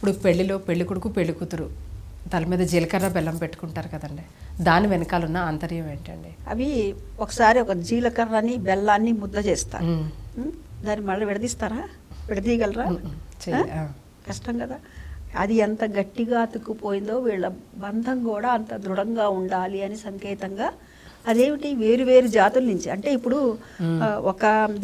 ఇప్పుడు పెళ్లిలో పెళ్లి కొడుకు పెళ్లి కూతురు తల మీద జీలకర్ర బెల్లం పెట్టుకుంటారు కదండి, దాని వెనకాల ఉన్న ఆంతర్యం ఏంటండి? అవి ఒకసారి ఒక జీలకర్రని బెల్లాన్ని ముద్ద చేస్తారు. దాన్ని మళ్ళీ విడదీస్తారా? విడదీయగలరా? కష్టం కదా. అది ఎంత గట్టిగా అతుక్కుపోయిందో వీళ్ళ బంధం కూడా అంత దృఢంగా ఉండాలి అని సంకేతంగా. అదేమిటి, వేరు వేరు జాతుల నుంచి. అంటే ఇప్పుడు ఒక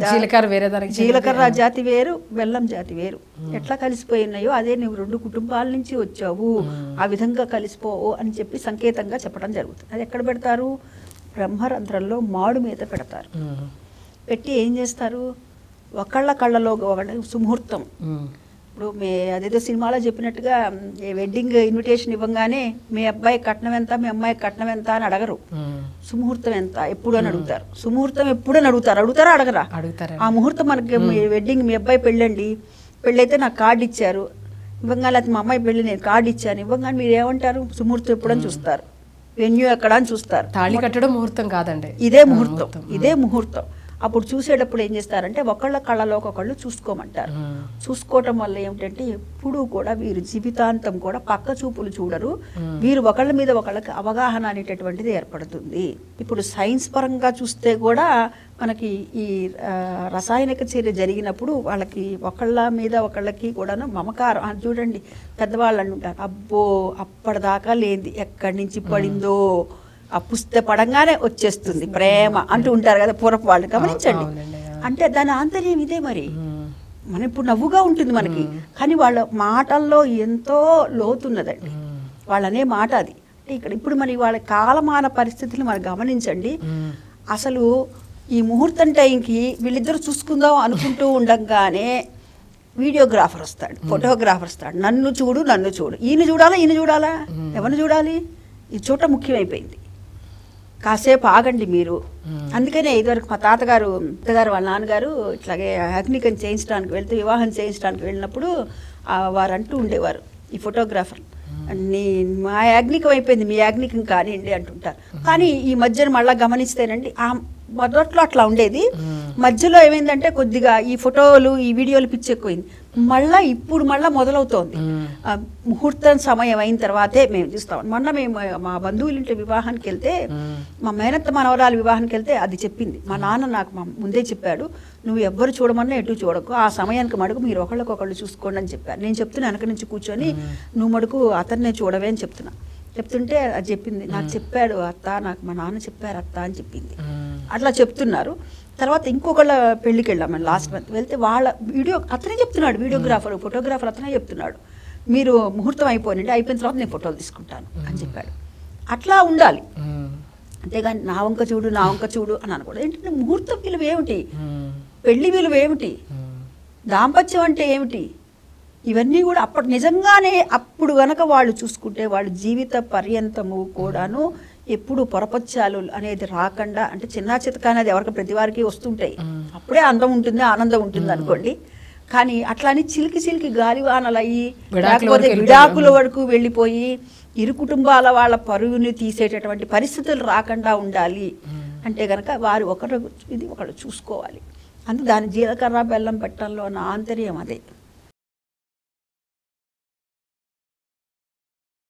జీలకర్ర జాతి వేరు, బెల్లం జాతి వేరు. ఎట్లా కలిసిపోయి ఉన్నాయో అదే నువ్వు 2 కుటుంబాల నుంచి వచ్చావు, ఆ విధంగా కలిసిపోవు అని చెప్పి సంకేతంగా చెప్పడం జరుగుతుంది. అది ఎక్కడ పెడతారు? బ్రహ్మరంధ్రంలో మాడు మీద పెడతారు. పెట్టి ఏం చేస్తారు, ఒకళ్ళ కళ్ళలో ఒకళ్ళ సుముహూర్తం. ఇప్పుడు అదేదో సినిమాలో చెప్పినట్టుగా వెడ్డింగ్ ఇన్విటేషన్ ఇవ్వగానే మీ అబ్బాయి కట్నం ఎంత, మీ అమ్మాయి కట్నం ఎంత అని అడగరు. సుముహూర్తం ఎంత ఎప్పుడు అని అడుగుతారు. సుముహూర్తం ఎప్పుడు అని అడుగుతారా అడగరా? ఆ ముహూర్తం మనకి వెడ్డింగ్ మీ అబ్బాయి పెళ్ళండి, పెళ్ళైతే నాకు కార్డు ఇచ్చారు ఇవ్వగానే, అది మా అమ్మాయి పెళ్ళి నేను కార్డు ఇచ్చాను ఇవ్వగానే మీరు ఏమంటారు? సుముహూర్తం ఎప్పుడు అని చూస్తారు, వెన్యూ ఎక్కడ అని చూస్తారు. తాళి కట్టడం ముహూర్తం కాదండి, ఇదే ముహూర్తం, ఇదే ముహూర్తం. అప్పుడు చూసేటప్పుడు ఏం చేస్తారంటే ఒకళ్ళ కళ్ళలో ఒకళ్ళు చూసుకోమంటారు. చూసుకోవటం వల్ల ఏమిటంటే ఎప్పుడూ కూడా వీరు జీవితాంతం కూడా పక్క చూపులు చూడరు, వీరు ఒకళ్ళ మీద ఒకళ్ళకి అవగాహన అనేటటువంటిది ఏర్పడుతుంది. ఇప్పుడు సైన్స్ పరంగా చూస్తే కూడా మనకి ఈ రసాయనిక చర్య జరిగినప్పుడు వాళ్ళకి ఒకళ్ళ మీద ఒకళ్ళకి కూడాను మమకారం. చూడండి, పెద్దవాళ్ళు అంటుంటారు, అబ్బో అప్పటిదాకా లేనిది ఎక్కడి నుంచి పడిందో, ఆ పుస్తక పడంగానే వచ్చేస్తుంది ప్రేమ అంటూ ఉంటారు కదా పూర్వపు వాళ్ళు. గమనించండి, అంటే దాని ఆంతర్యం ఇదే. మరి మనం ఇప్పుడు నవ్వుగా ఉంటుంది మనకి, కానీ వాళ్ళ మాటల్లో ఎంతో లోతున్నదండి. వాళ్ళనే మాట అది. అంటే ఇక్కడ ఇప్పుడు మరి వాళ్ళ కాలమాన పరిస్థితులు మనం గమనించండి. అసలు ఈ ముహూర్తం టైంకి వీళ్ళిద్దరు చూసుకుందాం అనుకుంటూ ఉండగానే వీడియోగ్రాఫర్ వస్తాడు, ఫోటోగ్రాఫర్ వస్తాడు. నన్ను చూడు, నన్ను చూడు, ఈయన చూడాలా, ఈయన చూడాలా, ఎవరిని చూడాలి? ఈ చోట ముఖ్యమైపోయింది. కాసేపు ఆగండి మీరు. అందుకనే ఇదివరకు మా తాతగారు వాళ్ళ నాన్నగారు ఇట్లాగే అగ్నికం చేయించడానికి వెళ్తే, వివాహం చేయించడానికి వెళ్ళినప్పుడు వారు అంటూ ఉండేవారు, ఈ ఫోటోగ్రాఫర్, మా యాజ్ఞికం అయిపోయింది, మీ యాజ్ఞికం కానివ్వండి అంటుంటారు. కానీ ఈ మధ్యన మళ్ళీ గమనిస్తేనండి, ఆ మొదట్లో అట్లా ఉండేది, మధ్యలో ఏమైందంటే కొద్దిగా ఈ ఫోటోలు ఈ వీడియోలు పిచ్చి ఎక్కువైంది. ఇప్పుడు మొదలవుతోంది. ముహూర్తం సమయం అయిన తర్వాతే మేము చూస్తాం. మొన్న మేము మా బంధువులింటి వివాహానికి వెళ్తే, మా మేనత్త మనవరాలు వివాహానికి వెళ్తే అది చెప్పింది. మా నాన్న నాకు ముందే చెప్పాడు, నువ్వు ఎవ్వరు చూడమన్నా ఎటు చూడకు, ఆ సమయానికి మడుగు మీరు ఒకళ్ళకొకళ్ళు చూసుకోండి అని చెప్పారు. నేను చెప్తున్నా వెనక నుంచి కూర్చొని, నువ్వు మడుకు అతన్నే చూడవే అని చెప్తుంటే అది చెప్పింది, నాకు చెప్పాడు అత్త, నాకు మా నాన్న చెప్పారు అత్త అని చెప్పింది. అట్లా చెప్తున్నారు. తర్వాత ఇంకొకళ్ళ పెళ్ళికి వెళ్ళాం మేము లాస్ట్ మంత్. వెళ్తే వాళ్ళ వీడియో అతనే చెప్తున్నాడు, వీడియోగ్రాఫర్ ఫోటోగ్రాఫర్ అతనే చెప్తున్నాడు, మీరు ముహూర్తం అయిపోయిన తర్వాత నేను ఫోటోలు తీసుకుంటాను అని చెప్పాడు. అట్లా ఉండాలి, అంతేగాని నా వంక చూడు అని అనకూడదు. ఏంటంటే ముహూర్తం విలువ ఏమిటి, పెళ్లి విలువ ఏమిటి, దాంపత్యం అంటే ఏమిటి, ఇవన్నీ కూడా నిజంగానే అప్పుడు గనక వాళ్ళు చూసుకుంటే వాళ్ళు జీవిత పర్యంతము కూడాను ఎప్పుడు పొరపచ్చాలు అనేది రాకుండా, అంటే చిన్న చితక అనేది ఎవరికి ప్రతి వారికి వస్తుంటాయి, అప్పుడే అందం ఉంటుంది, ఆనందం ఉంటుంది అనుకోండి. కానీ అట్లా అని చిలికి గాలివానలు అయ్యి లేకపోతే విడాకుల వరకు వెళ్ళిపోయి ఇరు కుటుంబాల వాళ్ళ పరువుని తీసేటటువంటి పరిస్థితులు రాకుండా ఉండాలి అంటే గనక వారు ఒకరు చూసుకోవాలి. దాని జీలకర్ర బెల్లం పెట్టడంలో ఉన్న ఆంతర్యం అదే.